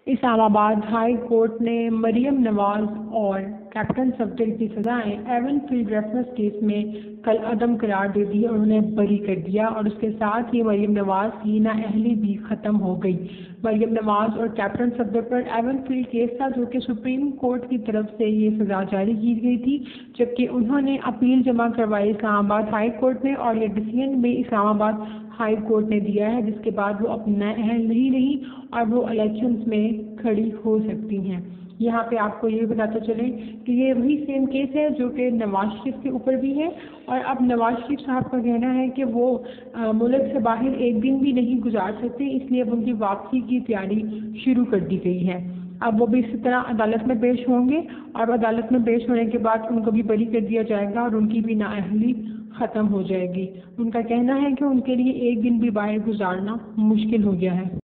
Islamabad high court ने मरियम नवाज और captain Safdar की सज़ाएं एवनफील्ड रेफरेंस केस में कल अदम करार दे दी और उन्हें बरी कर दिया और उसके साथ ही मरियम नवाज की नाअहली भी ख़त्म हो गई। मरियम नवाज और कैप्टन सफदर पर एवनफील्ड केस था जो कि सुप्रीम कोर्ट की तरफ से ये सज़ा जारी की गई थी, जबकि उन्होंने अपील जमा करवाई इस्लामाबाद हाई कोर्ट में और ये डिसीजन भी इस्लामाबाद हाई कोर्ट ने दिया है, जिसके बाद वो अब नाअहल नहीं और वो इलेक्शंस में खड़ी हो सकती हैं। यहाँ पे आपको ये बताते चलें कि ये वही सेम केस है जो कि नवाज शरीफ के ऊपर भी है और अब नवाज शरीफ साहब का कहना है कि वो मुल्क से बाहर एक दिन भी नहीं गुजार सकते, इसलिए अब उनकी वापसी की तैयारी शुरू कर दी गई है। अब वो भी इसी तरह अदालत में पेश होंगे और अदालत में पेश होने के बाद उनको भी बरी कर दिया जाएगा और उनकी भी नाअहली ख़त्म हो जाएगी। उनका कहना है कि उनके लिए एक दिन भी बाहर गुजारना मुश्किल हो गया है।